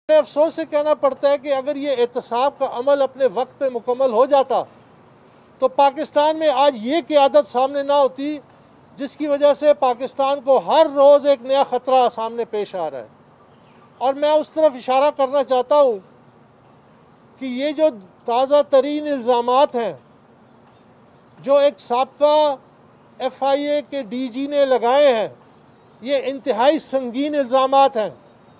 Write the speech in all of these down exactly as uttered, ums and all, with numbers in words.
अफसोस से कहना पड़ता है कि अगर ये एहतसाब का अमल अपने वक्त पे मुकम्मल हो जाता तो पाकिस्तान में आज ये क़यादत सामने ना होती जिसकी वजह से पाकिस्तान को हर रोज़ एक नया ख़तरा सामने पेश आ रहा है। और मैं उस तरफ इशारा करना चाहता हूँ कि ये जो ताज़ा तरीन इल्ज़ामात हैं जो एक साबका एफ आई ए के डी जी ने लगाए हैं, ये इंतहाई संगीन इल्ज़ामात हैं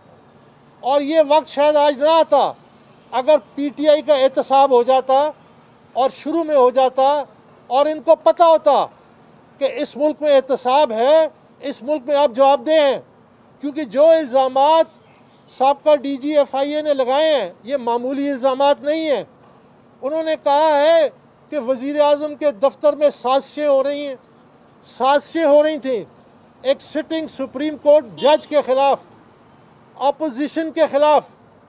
और ये वक्त शायद आज ना आता अगर पी टी आई का एहतसाब हो जाता और शुरू में हो जाता और इनको पता होता कि इस मुल्क में एहतसाब है, इस मुल्क में आप जवाबदेह हैं। क्योंकि जो इल्ज़ामात साबका डी जी एफ आई ए ने लगाए हैं ये मामूली इल्ज़ामात नहीं हैं। उन्होंने कहा है कि वज़ीर आज़म के दफ्तर में साजिशें हो रही हैं, साजिशें हो रही थी एक सिटिंग सुप्रीम कोर्ट जज के ख़िलाफ़, अपोजिशन के ख़िलाफ़,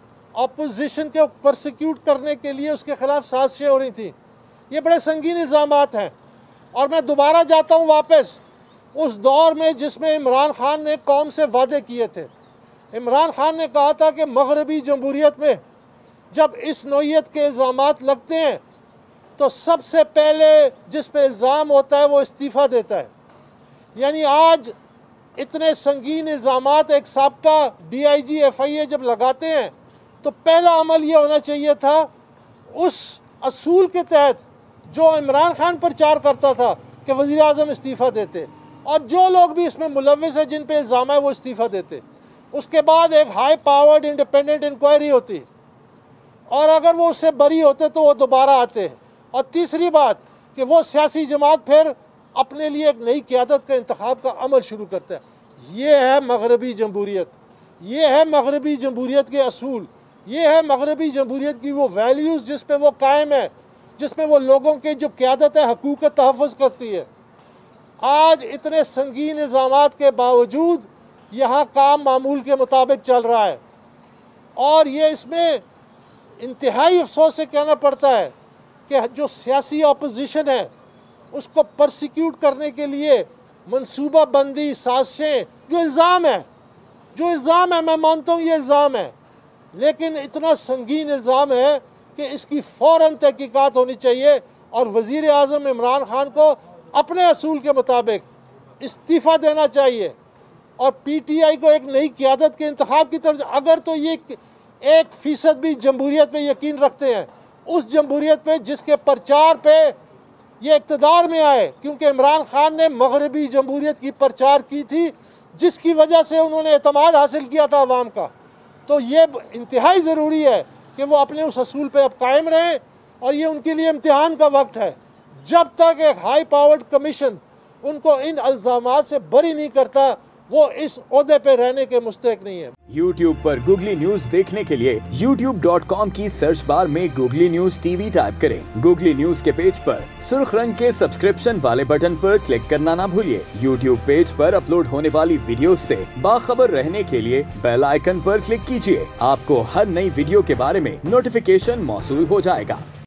अपोजिशन को परसिक्यूट करने के लिए उसके ख़िलाफ़ साजिशें हो रही थी। ये बड़े संगीन इल्ज़ामात हैं। और मैं दोबारा जाता हूँ वापस उस दौर में जिसमें इमरान खान ने कौम से वादे किए थे। इमरान खान ने कहा था कि मगरबी जमहूरियत में जब इस नौइयत के इल्ज़ामात लगते हैं तो सबसे पहले जिस पे इल्ज़ाम होता है वो इस्तीफ़ा देता है। यानी आज इतने संगीन इल्ज़ामात एक साबका D I ji F I ए जब लगाते हैं तो पहला अमल ये होना चाहिए था उस असूल के तहत जो इमरान खान प्रचार करता था कि वज़ीर आज़म इस्तीफ़ा देते और जो लोग भी इसमें मुलव्विस है जिन पे इल्ज़ाम है वो इस्तीफ़ा देते। उसके बाद एक हाई पावर्ड इंडिपेंडेंट इंक्वायरी होती और अगर वो उससे बरी होते तो वो दोबारा आते। और तीसरी बात कि वो सियासी जमात फिर अपने लिए एक नई क़यादत का इंतखाब का अमल शुरू करता है। ये है मगरबी जमहूरियत, ये है मगरबी जमहूरियत के असूल, ये है मगरबी जमहूरियत की वो वैल्यूज़ जिस पे वो कायम है, जिसमें वो लोगों के जो क़यादत है हकूक़ का तहफ़्फ़ुज़ करती है। आज इतने संगीन इल्ज़ामात के बावजूद यहाँ काम मामूल के मुताबिक चल रहा है और ये इसमें इंतहाई अफसोस से कहना पड़ता है कि जो सियासी अपोजिशन है उसको परसिक्यूट करने के लिए मनसूबा बंदी, साजिशें, जो इल्ज़ाम है जो इल्ज़ाम है मैं मानता हूँ ये इल्ज़ाम है, लेकिन इतना संगीन इल्ज़ाम है कि इसकी फ़ौरन तहकीकात होनी चाहिए और वज़ीर आज़म इमरान खान को अपने असूल के मुताबिक इस्तीफ़ा देना चाहिए और पी टी आई को एक नई क़यादत के इंतखाब की तरफ। अगर तो ये एक फ़ीसद भी जमहूरियत पे यकीन रखते हैं, उस जमहूरियत पे जिसके प्रचार पे ये इक़्तिदार में आए, क्योंकि इमरान खान ने मगरबी जमहूरियत की प्रचार की थी जिसकी वजह से उन्होंने एतमाद हासिल किया था अवाम का। तो ये इंतहाई ज़रूरी है कि वो अपने उस असूल पे अब कायम रहें और ये उनके लिए इम्तिहान का वक्त है। जब तक एक हाई पावर्ड कमीशन उनको इन इल्ज़ामात से बरी नहीं करता वो इस ओहदे पे रहने के मुस्तहिक नहीं है। YouTube पर गूगली न्यूज देखने के लिए यूट्यूब डॉट कॉम की सर्च बार में गूगली न्यूज टीवी टाइप करें। गूगली न्यूज के पेज पर सुर्ख रंग के सब्सक्रिप्शन वाले बटन पर क्लिक करना ना भूलिए। YouTube पेज पर अपलोड होने वाली वीडियो से बाखबर रहने के लिए बेल आइकन पर क्लिक कीजिए। आपको हर नई वीडियो के बारे में नोटिफिकेशन मौसूल हो जाएगा।